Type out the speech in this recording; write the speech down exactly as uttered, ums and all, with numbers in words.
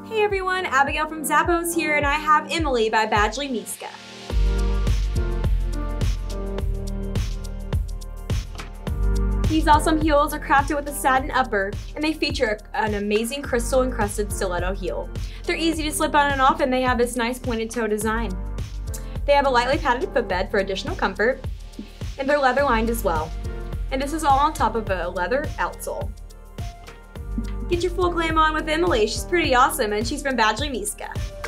Hey everyone, Abigail from Zappos here, and I have Emily by Badgley Mischka. These awesome heels are crafted with a satin upper, and they feature an amazing crystal encrusted stiletto heel. They're easy to slip on and off, and they have this nice pointed toe design. They have a lightly padded footbed for additional comfort, and they're leather lined as well. And this is all on top of a leather outsole. Get your full glam on with Emily. She's pretty awesome, and she's from Badgley Mischka.